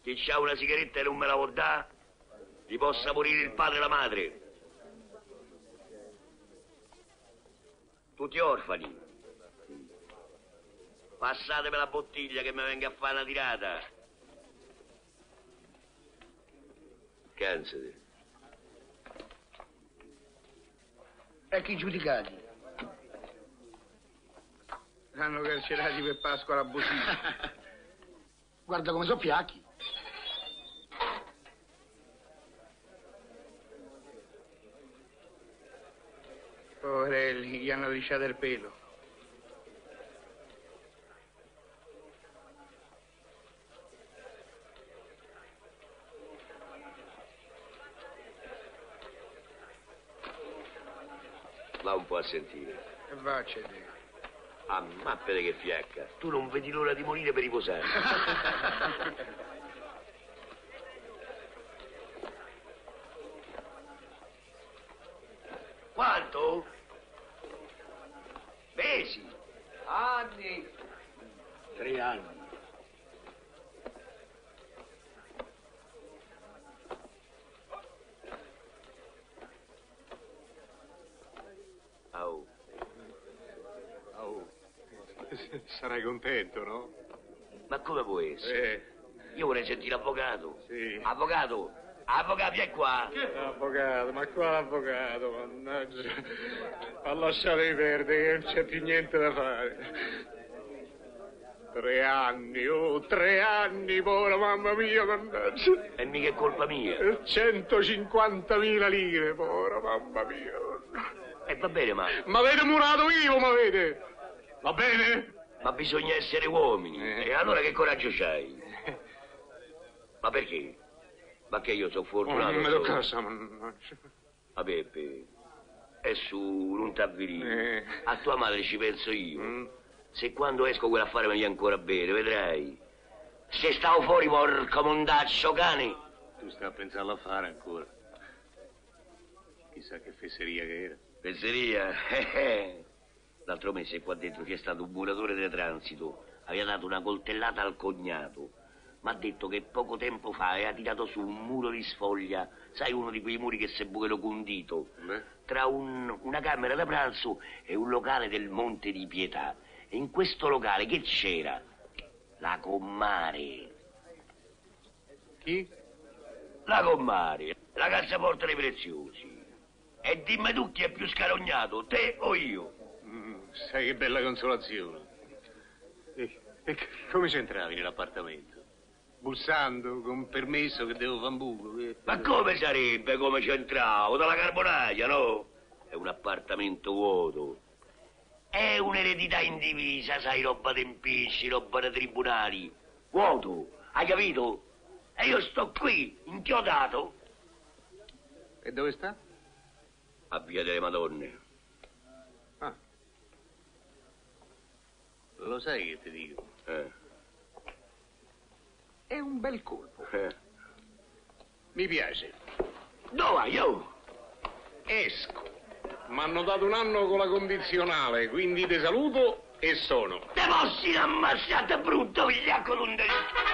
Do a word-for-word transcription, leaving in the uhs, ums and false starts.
Chi c'ha una sigaretta e non me la vuol dare, gli possa morire il padre e la madre. Tutti orfani. Passatemi la bottiglia che mi venga a fare una tirata. Cansati. Ecco i giudicati. L'hanno carcerati per Pasqua abusiva. Guarda come sono piacchi. Poverelli, gli hanno lisciato il pelo. Va un po' a sentire. E vaccene. Ah, mappete che fiacca. Tu non vedi l'ora di morire per riposare. Quanto? Mesi? Anni? Tre anni. Oh. Oh. Sarai contento, no? Ma come può essere? Eh. Io vorrei sentire l'avvocato. Sì. Avvocato, avvocato, vieni qua. Avvocato, ma qua l'avvocato, mannaggia. Ma lasciatevi perdere che non c'è più niente da fare. Tre anni, oh, tre anni, povera mamma mia, mannaggia. E mica è colpa mia. centocinquantamila lire, povera mamma mia. E va bene, ma... Ma avete murato vivo, ma avete? Va bene? Ma bisogna essere uomini. Eh. E allora che coraggio c'hai? Ma perché? Ma che io sono fortunato? Oh, non mi so. tocca casa, mannaggia. Ma Peppe, è su, non t'avvilire. Eh. A tua madre ci penso io. Mm. Se quando esco quell'affare mi viene ancora bene, vedrai. Se stavo fuori, porco mondaccio, cane. Tu stai a pensare all'affare ancora. Chissà che fesseria che era. Fesseria? L'altro mese qua dentro c'è stato un muratore di transito. Aveva dato una coltellata al cognato. Mi ha detto che poco tempo fa aveva tirato su un muro di sfoglia. Sai, uno di quei muri che si bucano condito. Beh. Tra un, una camera da pranzo e un locale del Monte di Pietà. E in questo locale che c'era? La comare. Chi? La comare. La cassaforte dei preziosi. E dimmi tu chi è più scarognato, te o io? Mm, sai che bella consolazione. E, e come c'entravi nell'appartamento? Bussando, con permesso che devo fare un buco? Che... Ma come sarebbe come c'entravo? Dalla Carbonaglia, no? È un appartamento vuoto. È un'eredità indivisa, sai, roba di impicci, roba di tribunali. Vuoto, hai capito? E io sto qui, inchiodato. E dove sta? A Via delle Madonne. Ah. Lo sai che ti dico? Eh. È un bel colpo. Eh. Mi piace. Dove vai, io? Esco. Mi hanno dato un anno con la condizionale, quindi ti saluto e sono. Te mossi ammassate brutto, vigliacco d'undelito.